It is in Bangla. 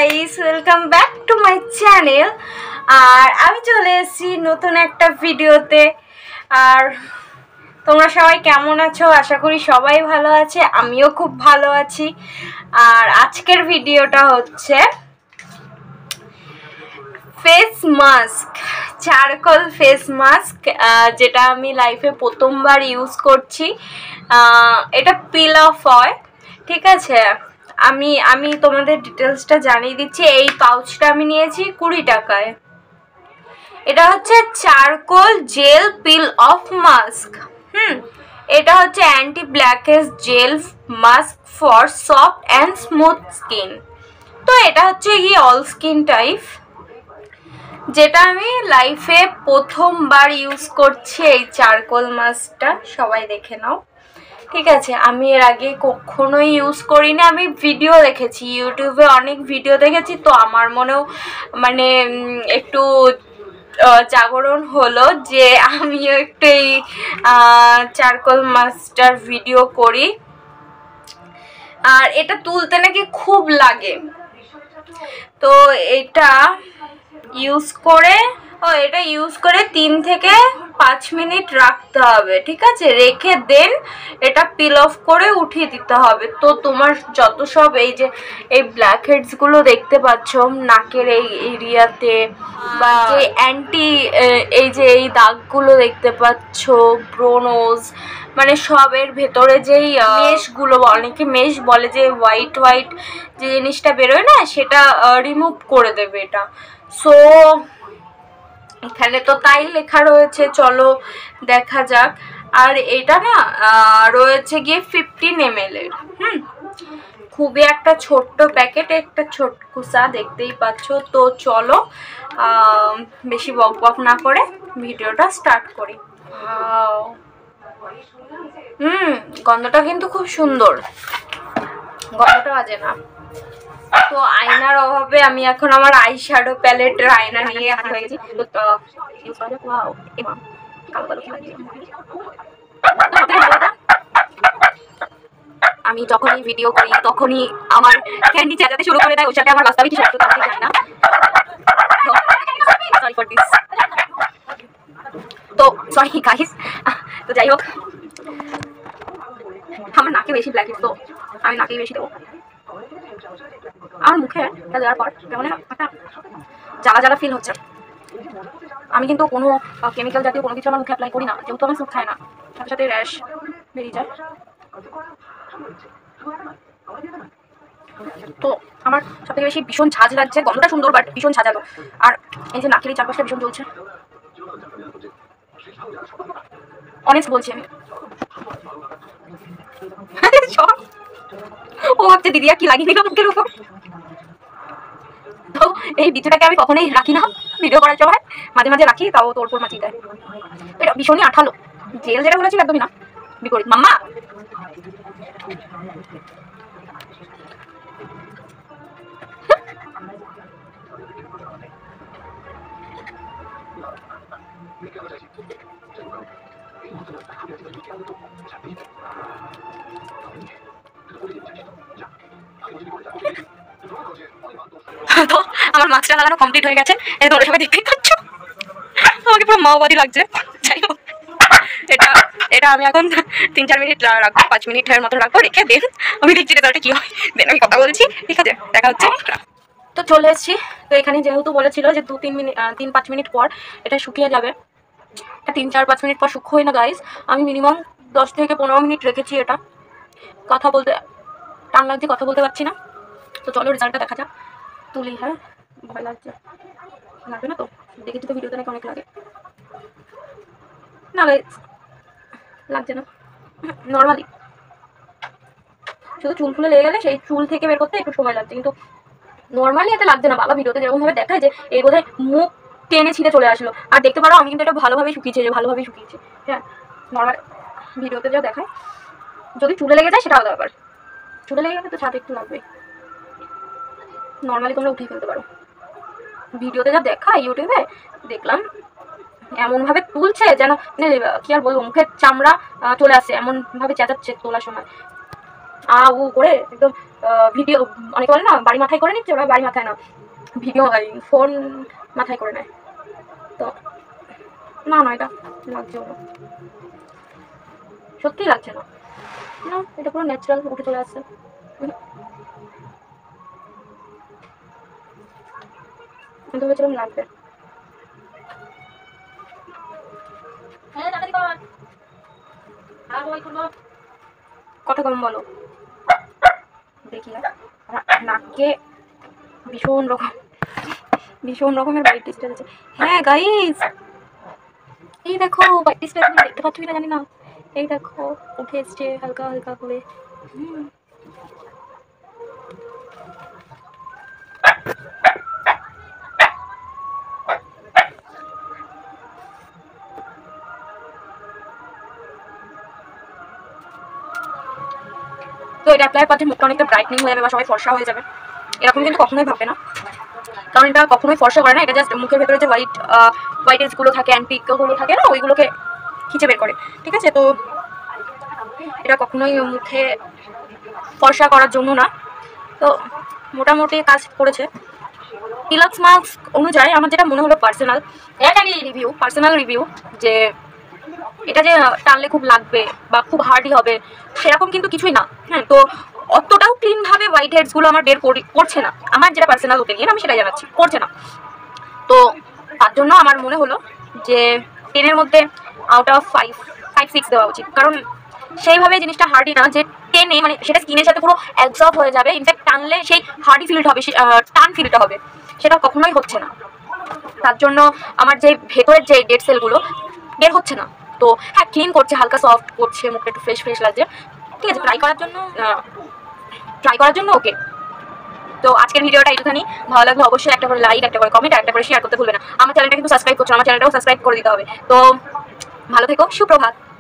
Guys, welcome back to my channel. আর আমি চলে এসেছি নতুন একটা ভিডিওতে। আর তোমরা সবাই কেমন আছো? আশা করি সবাই ভালো আছে, আমিও খুব ভালো আছি। আর আজকের ভিডিওটা হচ্ছে face mask, charcoal face mask, যেটা আমি লাইফে প্রথমবার ইউজ করছি। এটা পিল অফ হয়, ঠিক আছে। আমি তোমাদের ডিটেলসটা জানিয়ে দিচ্ছি। এই পাউচটা আমি নিয়েছি 20 টাকায়। এটা হচ্ছে charcoal gel peel off mask. এটা হচ্ছে anti blackheads gel mask for soft and smooth skin. তো এটা হচ্ছে কি অল স্কিন টাইপ, যেটা আমি লাইফে প্রথমবার ইউজ করছি। এই চারকোল মাস্কটা সবাই দেখে নাও, ঠিক আছে। আমি এর আগে কখনোই ইউজ করিনি। আমি ভিডিও দেখেছি, ইউটিউবে অনেক ভিডিও দেখেছি, তো আমার মনেও মানে একটু জাগরণ হলো যে আমিও একটু এই চারকোল মাস্কটার ভিডিও করি। আর এটা তুলতে নাকি খুব লাগে, তো এটা ইউজ করে 3 থেকে 5 মিনিট রাখতে হবে, ঠিক আছে। রেখে দেন এটা পিল অফ করে উঠিয়ে দিতে হবে। তো তোমার যত সব এই যে এই ব্ল্যাক হেডসগুলো দেখতে পাচ্ছ নাকের এই এরিয়াতে, বা যে এই যে এই দাগগুলো দেখতে পাচ্ছ, ব্রোনোজ, মানে সবের ভেতরে যেই মেশগুলো, অনেকে মেশ বলে, যে হোয়াইট হোয়াইট যে জিনিসটা বেরোয় না, সেটা রিমুভ করে দেবে এটা। সো এখানে তো তাই লেখা রয়েছে, চলো দেখা যাক। আর এটা না রয়েছে গিয়ে 15 ml এর। খুবই একটা ছোট্ট প্যাকেট, একটা ছোট কুসা, দেখতেই পাচ্ছ। তো চলো বেশি বক বক না করে ভিডিওটা স্টার্ট করি। গন্ধটা কিন্তু খুব সুন্দর, গন্ধটা বাজে না। তো আয়নার অভাবে আমি এখন আমার আই শ্যাডো প্যালেটের আয়না নিয়ে হাজির হয়ে গেছি। আমি যখনই ভিডিও করি তখনই আমার ক্যান্ডি চেঁচাতে শুরু করে দেয়, ওর সাথে আমার বাস্তবিক সত্যতা আমি জানি না। Sorry for this. তো সরি গাইস। তো যাই হোক, আমার নাকে বেশি ব্ল্যাক, তো আমি নাকেই বেশি দেবো। আমার মুখে দেওয়ার পর কেমন একটা জ্বালা জ্বালা ফিল হচ্ছে। আমি কিন্তু কোনো কেমিক্যাল জাতীয় কোনো কিছু আমার মুখে অ্যাপ্লাই করি না, যেহেতু আমি স্যুট খাই না, সাথে সাথে র্যাশ বেরিয়ে যায়। তো আমার সবথেকে বেশি ভীষণ ঝাঁজ লাগছে। গন্ধটা সুন্দর, বাট ভীষণ ঝাঁঝালো। আর এই যে নাকের চারপাশটা ভীষণ জ্বলছে। অনেস্ট বলছি আমি। ও ভাবছে দিদিয়া কি লাগিয়ে দিল মুখের উপর। তো এই বিচুটাকে আমি কখনোই রাখি না ভিডিও করার সময়, মাঝে মাঝে রাখি, তাও তোর উপর মাচিয়ে দেয়। এটা ভীষণই আঠালো, জেল যেটা বলেছিল একদমই না, বিপরীত। মাম্মা তো আমার মাস্কটা লাগানো কমপ্লিট হয়ে গেছে। এই তোমরা সবাই দেখতেই পাচ্ছ, আমাকে পুরো মাওবাদী লাগছে। যাই হোক, এটা আমি এখন 3-4 মিনিট রাখবো, 5 মিনিটের মতো রাখবো। রেখে দেন আমি দেখছি রেজাল্টটা কি হয়, দেন আমি কথা বলছি, ঠিক আছে। দেখা হচ্ছে। তো চলে এসেছি। তো এখানে যেহেতু বলেছিল যে 3-5 মিনিট পর এটা শুকিয়ে যাবে, এটা 3-4-5 মিনিট পর শুকোয় না গাইস। আমি মিনিমাম 10 থেকে 15 মিনিট রেখেছি এটা। কথা বলতে টান লাগছে, কথা বলতে পারছি না। তো চলো রেজাল্টটা দেখা যাক। তুলি, হ্যাঁ ভয় লাগছে। লাগবে না তো? দেখেছি তো ভিডিওতে নাকি অনেক লাগে। না লাগছে না, নর্মালি। শুধু চুল ফুলে লেগে গেলে সেই চুল থেকে বের করতে একটু সময় লাগছে, কিন্তু নর্মালি এতে লাগছে না। বাবা ভিডিওতে যেরকমভাবে দেখায় যে এই বোধহয় মুখ টেনে ছিঁড়ে চলে আসলো। আর দেখতে পারো আমি কিন্তু এটা ভালোভাবেই শুকিয়েছি, হ্যাঁ। নর্মাল ভিডিওতে যা দেখায়, যদি চুলে লেগে যায় সেটা আলাদা ব্যাপার। চুলে লেগে গেলে তো ছাদে একটু লাগবে। নর্মালি তোমরা উঠিয়ে ফেলতে পারো। ভিডিওতে যা দেখা ইউটিউবে দেখলাম, এমনভাবে তুলছে যেন কি আর বলবো, মুখের চামড়া চলে আসে, এমনভাবে চেঁচাচ্ছে তোলার সময়। উ করে একদম ভিডিও, অনেকে বলে না বাড়ি মাথায় করে নিচ্ছে, ওরা বাড়ি মাথায় না, ভিডিও ফোন মাথায় করে নেয়। তো না না, এটা লাগছে ওটা, সত্যিই লাগছে না, না এটা পুরো ন্যাচারাল উঠে চলে আসছে। আমি তো ভেবেছিলাম লাগবে। কথা কম বলো, দেখি নাকে ভীষণ রকমের হোয়াইট টেস্ট আছে। হ্যাঁ গাইস, এই দেখো হোয়াইট টেস্ট দেখতে পাচ্ছ কিনা জানি না, এই দেখো উঠে এসছে হালকা হালকা করে। তো এটা অ্যাপ্লাই করতে মুখটা অনেকটা ব্রাইটনিং হয়ে যাবে বা সবাই ফর্সা হয়ে যাবে, এরকম কিন্তু কখনোই ভাববে না, কারণ এটা কখনোই ফর্সা করে না, এটা জাস্ট মুখের ভেতরে যে হোয়াইট এজগুলো থাকে অ্যান্ড পিকগুলো থাকে না, ওইগুলোকে খিচে বের করে, ঠিক আছে। তো এটা কখনোই মুখে ফর্সা করার জন্য না, তো মোটামুটি কাজ করেছে। ডিলাক্স মাস্ক অনুযায়ী আমার যেটা মনে হলো পার্সোনাল রিভিউ যে এটা যে টানলে খুব লাগবে বা খুব হার্ডই হবে সেরকম কিন্তু কিছুই না। হ্যাঁ, তো অতটাও ক্লিনভাবে হোয়াইট হেডসগুলো আমার বের করছে না, আমার যেটা পার্সোনাল ওপিনিয়ন আমি সেটাই জানাচ্ছি, করছে না। তো তার জন্য আমার মনে হলো যে 10-এর মধ্যে আউট অফ 5-6 দেওয়া উচিত, কারণ সেইভাবে জিনিসটা হার্ডি না যে টেনে মানে সেটা স্কিনের সাথে পুরো অ্যাবজর্ব হয়ে যাবে, ইনফ্যাক্ট টানলে সেই হার্ডি ফিলটা হবে, টান ফিলটা হবে, সেটা কখনোই হচ্ছে না। তার জন্য আমার যে ভেতরের যে ডেড সেলগুলো বের হচ্ছে না, তো হ্যাঁ ক্লিন করছে, হালকা সফট করছে, মুখটা একটু ফ্রেশ লাগছে, ঠিক আছে। ট্রাই করার জন্য ওকে। তো আজকের ভিডিওটা একটুখানি ভালো লাগলে অবশ্যই একটা করে লাইক, একটা করে কমেন্ট, একটা করে শেয়ার করতে ভুলবে না। আমার চ্যানেলটা কিন্তু সাবস্ক্রাইব করছো, আমার চ্যানেলটাও সাবস্ক্রাইব করে দিতে হবে। তো ভালো থেকো, সুপ্রভাত।